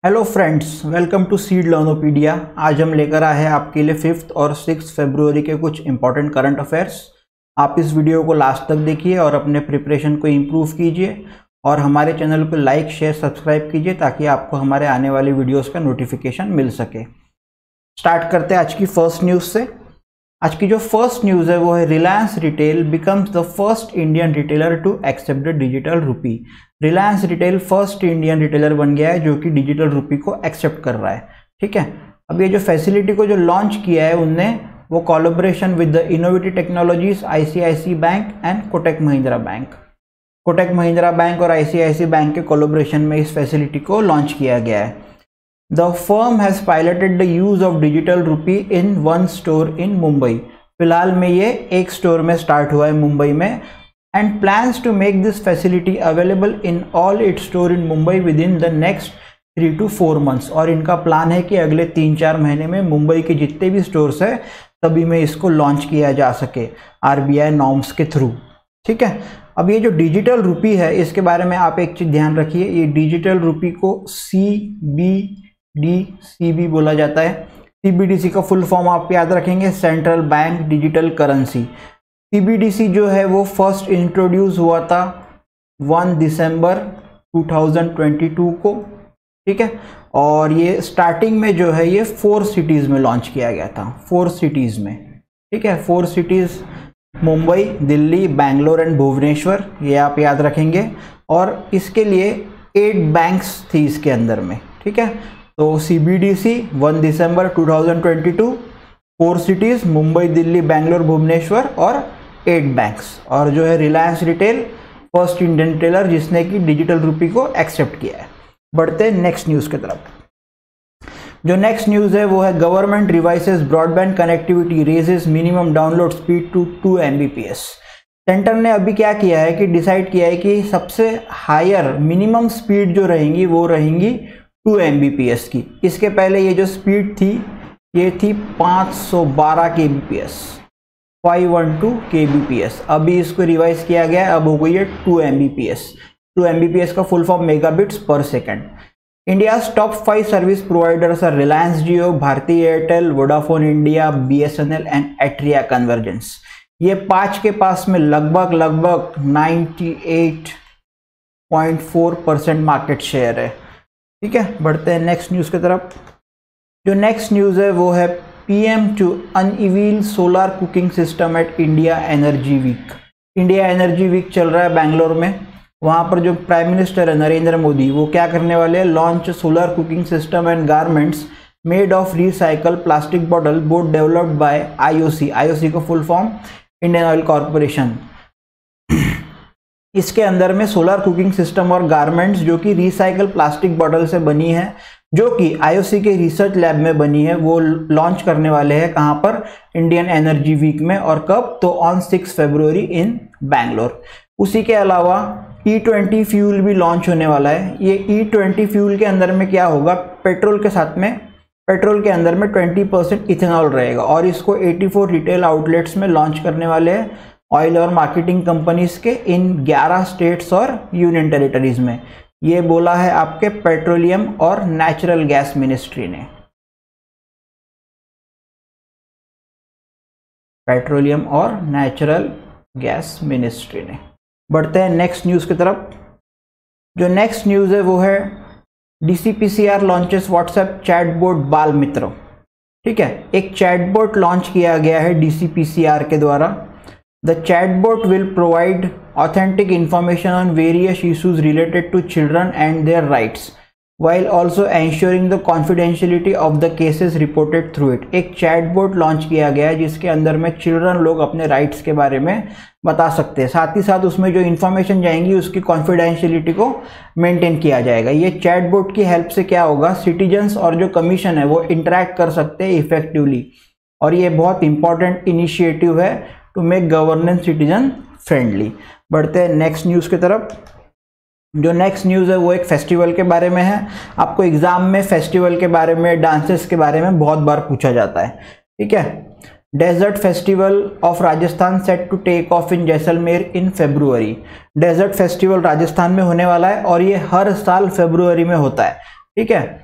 Hello friends, welcome to Seed Learnopedia. आज हम लेकर आए हैं आपके लिए 5 और 6 फरवरी के कुछ इंपॉर्टेंट करंट अफेयर्स। आप इस वीडियो को लास्ट तक देखिए और अपने प्रिपरेशन को इम्प्रूव कीजिए और हमारे चैनल को लाइक शेयर सब्सक्राइब कीजिए ताकि आपको हमारे आने वाली वीडियोस का नोटिफिकेशन मिल सके। स्टार्ट करते हैं आज की फर्स्ट न्यूज़ से। आज की जो फर्स्ट न्यूज़ है वो है Reliance retail becomes the first Indian retailer to accept the digital rupee. Reliance retail first Indian retailer बन गया है जो कि डिजिटल रूपी को एक्सेप्ट कर रहा है। ठीक है, अब ये जो फैसिलिटी को जो लॉन्च किया है उनने वो collaboration with the innovative technologies, ICICI bank and Kotak Mahindra bank. Kotak Mahindra bank और आईसीआईसी बैंक के कोलैबोरेशन में इस फैसिलिटी को लॉन्च किया गया है। The firm has piloted the use of digital rupee in one store in Mumbai. फिलहाल में ये एक स्टोर में स्टार्ट हुआ है मुंबई में and plans to make this facility available in all its store in Mumbai within the next 3 to 4 months. और इनका प्लान है कि अगले 3-4 महीने में मुंबई के जितने भी स्टोर्स है सभी में इसको लॉन्च किया जा सके RBI नॉर्म्स के थ्रू। ठीक है, अब ये जो डिजिटल रूपी है इसके बारे में आप एक चीज ध्यान रखिए, ये डिजिटल रूपी को CBDC बोला जाता है। CBDC का फुल फॉर्म आप याद रखेंगे, central bank digital currency. CBDC जो है वो फर्स्ट इंट्रोड्यूस हुआ था 1 दिसंबर 2022 को। ठीक है, और ये स्टार्टिंग में जो है ये 4 सिटीज में लॉन्च किया गया था, 4 सिटीज में। ठीक है, 4 सिटीज मुंबई, दिल्ली, बैंगलोर एंड भुवनेश्वर, ये आप याद रखेंगे। और इसके लिए 8 बैंक्स थी इसके अंदर में। ठीक है, तो CBDC 1 दिसंबर 2022, 4 सिटीज मुंबई, दिल्ली, बैंगलोर, भुवनेश्वर और 8 बैंक्स। और जो है Reliance retail first Indian retailer जिसने कि डिजिटल रूपी को एक्सेप्ट किया है। बढ़ते हैं नेक्स्ट न्यूज़ की तरफ। जो नेक्स्ट न्यूज़ है वो है government revises broadband connectivity raises minimum download speed to 2 Mbps। Centre ने अभी क्या किया है कि डिसाइड किया है कि सबसे हायर मिनिमम स्पीड जो रहेंगी वो रहेंगी 2 Mbps की। इसके पहले ये जो स्पीड थी ये थी 512 kbps, 512 kbps। अभी इसको रिवाइज किया गया है, अब हो गई है 2 Mbps। 2 Mbps का full form megabits per second. India's top 5 service providers are Reliance Jio, Bharti Airtel, Vodafone India, BSNL and Atria convergence. ये 5 के पास में लगभग 98.4% मार्केट शेयर है। ठीक है, बढ़ते हैं नेक्स्ट न्यूज़ की तरफ। जो नेक्स्ट न्यूज़ है वो है PM to unveil solar cooking system at India energy week. India energy week चल रहा है बैंगलोर में। वहाँ पर जो प्राइम मिनिस्टर है नरेंद्र मोदी वो क्या करने वाले हैं, launch solar cooking system and garments made of recycle plastic bottle both developed by IOC का full form Indian oil corporation. इसके अंदर में सोलर कुकिंग सिस्टम और गारमेंट्स जो कि रिसाइकल प्लास्टिक बॉटल से बनी है, जो कि IOC के रिसर्च लैब में बनी है, वो लॉन्च करने वाले हैं कहां पर, इंडियन एनर्जी वीक में। और कब, तो ऑन 6 फरवरी इन बैंगलोर। उसी के अलावा E20 फ्यूल भी लॉन्च होने वाला है। ये E20 फ्यूल के अंदर में क्या होगा, पेट्रोल के साथ में, पेट्रोल के अंदर में 20% इथेनॉल रहेगा और इसको 84 रिटेल आउटलेट्स में लॉन्च करने वाले हैं ऑयल और मार्केटिंग कंपनीज के इन 11 स्टेट्स और यूनियन टेरिटरीज में। ये बोला है आपके पेट्रोलियम और नेचुरल गैस मिनिस्ट्री ने। पेट्रोलियम और नेचुरल गैस मिनिस्ट्री ने। बढ़ते हैं नेक्स्ट न्यूज़ की तरफ। जो नेक्स्ट न्यूज़ है वो है DCPCR लॉन्चेस व्हाट्सएप चैटबॉट बाल मित्र। ठीक है, एक चैटबॉट लॉन्च किया गया है DCPCR के द्वारा। The chatbot will provide authentic information on various issues related to children and their rights, while also ensuring the confidentiality of the cases reported through it. एक chatbot लॉन्च किया गया है जिसके अंदर में चिल्ड्रन लोग अपने राइट्स के बारे में बता सकते हैं, साथ ही साथ उसमें जो इन्फॉर्मेशन जाएंगी उसकी कॉन्फिडेंशियलिटी को मेंटेन किया जाएगा। ये चैटबॉट की हेल्प से क्या होगा, सिटीजन्स और जो कमीशन है वो इंटरेक्ट कर सकते हैं इफेक्टिवली। और ये बहुत इंपॉर्टेंट इनिशिएटिव है to make governance citizen friendly. बढ़ते हैं नेक्स्ट न्यूज़ की तरफ। जो नेक्स्ट न्यूज़ है वो एक फेस्टिवल के बारे में है। आपको एग्जाम में फेस्टिवल के बारे में, डांसेस के बारे में बहुत बार पूछा जाता है। ठीक है, desert festival of Rajasthan set to take off in Jaisalmer in February. Desert festival Rajasthan में होने वाला है और ये हर साल फरवरी में होता है। ठीक है,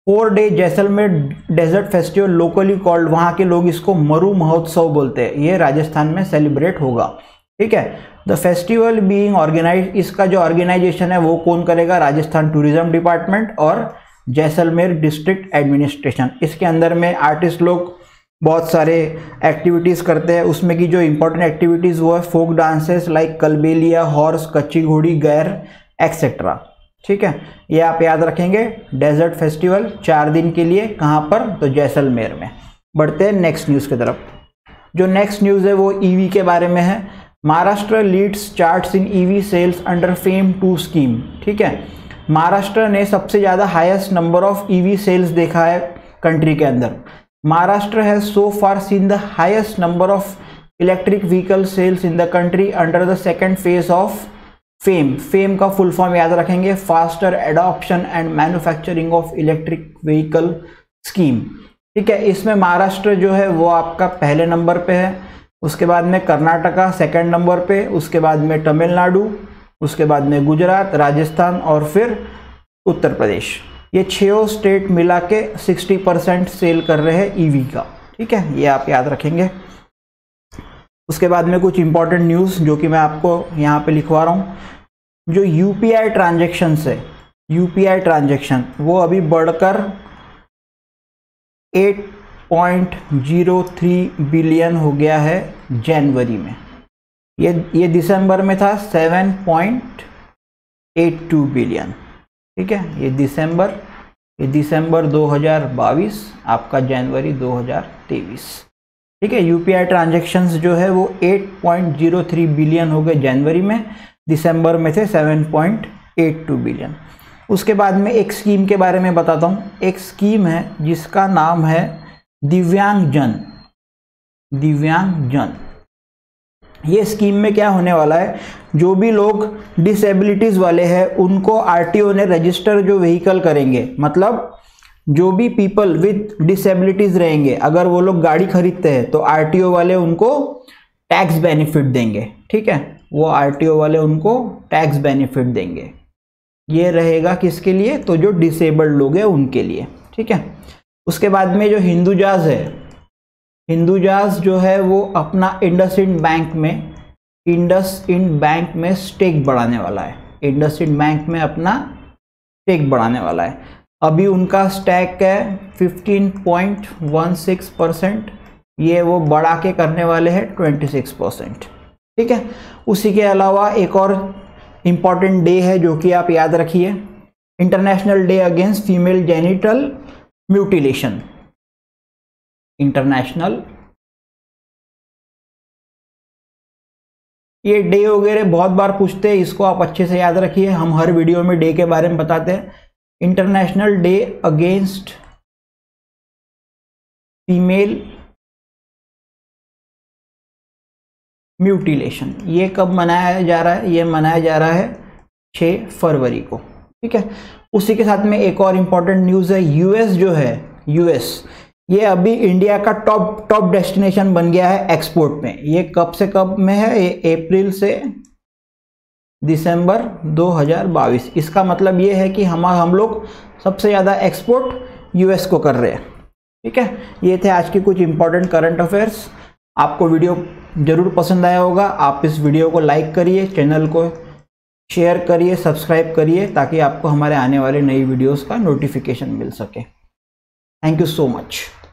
4 day Jaisalmer desert festival locally called, वहाँ के लोग इसको मरु महोत्सव बोलते हैं, ये राजस्थान में सेलिब्रेट होगा। ठीक है, द फेस्टिवल बीइंग ऑर्गेनाइज, इसका जो ऑर्गेनाइजेशन है वो कौन करेगा, राजस्थान टूरिज्म डिपार्टमेंट और जैसलमेर डिस्ट्रिक्ट एडमिनिस्ट्रेशन। इसके अंदर में आर्टिस्ट लोग बहुत सारे एक्टिविटीज़ करते हैं, उसमें की जो इंपॉर्टेंट एक्टिविटीज़ वो है folk dances like Kalbelia, horse, Kachchhi Ghodi, गैर एक्सेट्रा। ठीक है, ये आप याद रखेंगे। डेजर्ट फेस्टिवल 4 दिन के लिए, कहाँ पर, तो जैसलमेर में। बढ़ते हैं नेक्स्ट न्यूज़ की तरफ। जो नेक्स्ट न्यूज़ है वो ईवी के बारे में है। Maharashtra leads charts in EV sales under FAME 2 scheme. ठीक है, महाराष्ट्र ने सबसे ज़्यादा highest number of EV sales देखा है कंट्री के अंदर। Maharashtra has so far seen the highest number of electric vehicle sales in the country under the second phase of FAME. FAME का फुल फॉर्म याद रखेंगे, faster adoption and manufacturing of electric vehicle scheme. ठीक है, इसमें महाराष्ट्र जो है वो आपका पहले नंबर पे है, उसके बाद में कर्नाटका सेकंड नंबर पे, उसके बाद में तमिलनाडु, उसके बाद में गुजरात, राजस्थान और फिर उत्तर प्रदेश। ये 6 स्टेट मिला के 60% सेल कर रहे हैं ईवी का। ठीक है, ये आप याद रखेंगे। उसके बाद में कुछ इंपॉर्टेंट न्यूज़ जो कि मैं आपको यहाँ पे लिखवा रहा हूँ। जो यूपीआई ट्रांजैक्शन है, यूपीआई ट्रांजैक्शन वो अभी बढ़कर 8.03 बिलियन हो गया है जनवरी में। ये दिसंबर में था 7.82 बिलियन। ठीक है, ये दिसंबर 2022, आपका जनवरी 2023। ठीक है, यूपीआई ट्रांजैक्शंस जो है वो 8.03 बिलियन हो गए जनवरी में, दिसंबर में थे 7.82 बिलियन। उसके बाद में एक स्कीम के बारे में बताता हूँ। एक स्कीम है जिसका नाम है दिव्यांगजन। दिव्यांगजन, ये स्कीम में क्या होने वाला है, जो भी लोग डिसेबिलिटीज़ वाले हैं उनको आरटीओ ने रजिस्टर जो व्हीकल करेंगे, मतलब जो भी पीपल विद डिसेबिलिटीज़ रहेंगे, अगर वो लोग गाड़ी खरीदते हैं तो आरटीओ वाले उनको टैक्स बेनिफिट देंगे। ठीक है, वो आरटीओ वाले उनको टैक्स बेनिफिट देंगे। ये रहेगा किसके लिए, तो जो डिसेबल्ड लोग हैं उनके लिए। ठीक है, उसके बाद में जो हिंदुजाज है, हिंदुजाज जो है वो अपना इंडसइंड बैंक में स्टेक बढ़ाने वाला है। इंडसइंड बैंक में अपना स्टेक बढ़ाने वाला है। अभी उनका स्टैक है 15.16%, ये वो बढ़ा के करने वाले हैं 26%। ठीक है, उसी के अलावा एक और इम्पॉर्टेंट डे है जो कि आप याद रखिए, international day against female genital mutilation. International, ये डे वगैरह बहुत बार पूछते हैं, इसको आप अच्छे से याद रखिए, हम हर वीडियो में डे के बारे में बताते हैं। International day against female mutilation, ये कब मनाया जा रहा है, ये मनाया जा रहा है 6 फरवरी को। ठीक है, उसी के साथ में एक और इम्पॉर्टेंट न्यूज़ है, यूएस जो है, यूएस ये अभी इंडिया का टॉप डेस्टिनेशन बन गया है एक्सपोर्ट में। ये कब से कब में है, ये अप्रैल से दिसंबर 2022। इसका मतलब ये है कि हम लोग सबसे ज़्यादा एक्सपोर्ट यूएस को कर रहे हैं। ठीक है, ये थे आज के कुछ इंपॉर्टेंट करंट अफेयर्स। आपको वीडियो जरूर पसंद आया होगा। आप इस वीडियो को लाइक करिए, चैनल को शेयर करिए, सब्सक्राइब करिए, ताकि आपको हमारे आने वाले नई वीडियोस का नोटिफिकेशन मिल सके। Thank you so much.